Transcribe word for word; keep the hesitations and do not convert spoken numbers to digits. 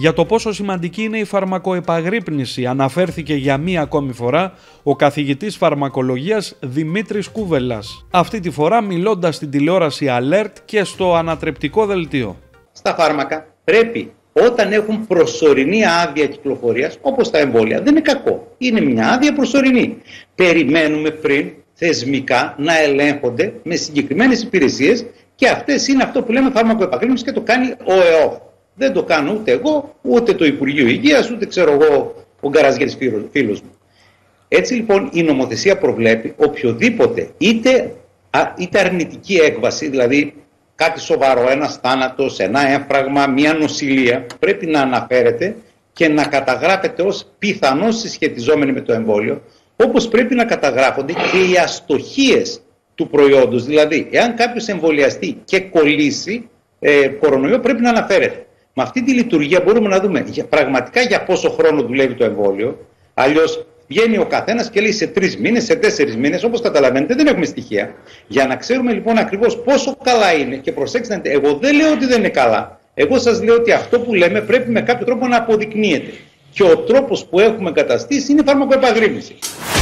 Για το πόσο σημαντική είναι η φαρμακοεπαγρύπνηση αναφέρθηκε για μία ακόμη φορά ο καθηγητής φαρμακολογίας Δημήτρης Κούβελας. Αυτή τη φορά μιλώντας στην τηλεόραση Alert και στο ανατρεπτικό δελτίο. Στα φάρμακα πρέπει όταν έχουν προσωρινή άδεια κυκλοφορίας, όπως τα εμβόλια, δεν είναι κακό. Είναι μια άδεια προσωρινή. Περιμένουμε πριν θεσμικά να ελέγχονται με συγκεκριμένες υπηρεσίες και αυτές είναι αυτό που λέμε φαρμακοεπαγρύπνηση και το κάνει ο ΕΟΦ. Δεν το κάνω ούτε εγώ, ούτε το Υπουργείο Υγείας, ούτε ξέρω εγώ ο Γκαραζιέρης φίλος μου. Έτσι λοιπόν η νομοθεσία προβλέπει οποιοδήποτε είτε, είτε αρνητική έκβαση, δηλαδή κάτι σοβαρό, ένας θάνατος, ένα έμφραγμα, μια νοσηλεία, πρέπει να αναφέρεται και να καταγράφεται ως πιθανώς συσχετιζόμενη με το εμβόλιο, όπως πρέπει να καταγράφονται και οι αστοχίες του προϊόντος. Δηλαδή, εάν κάποιος εμβολιαστεί και κολλήσει ε, κορονοϊό, πρέπει να αναφέρεται. Με αυτή τη λειτουργία μπορούμε να δούμε για, πραγματικά για πόσο χρόνο δουλεύει το εμβόλιο. Αλλιώς βγαίνει ο καθένας και λέει σε τρεις μήνες, σε τέσσερις μήνες, όπως καταλαβαίνετε δεν έχουμε στοιχεία. Για να ξέρουμε λοιπόν ακριβώς πόσο καλά είναι και προσέξτε, εγώ δεν λέω ότι δεν είναι καλά. Εγώ σας λέω ότι αυτό που λέμε πρέπει με κάποιο τρόπο να αποδεικνύεται. Και ο τρόπος που έχουμε καταστήσει είναι η φαρμακοεπαγρύπνηση.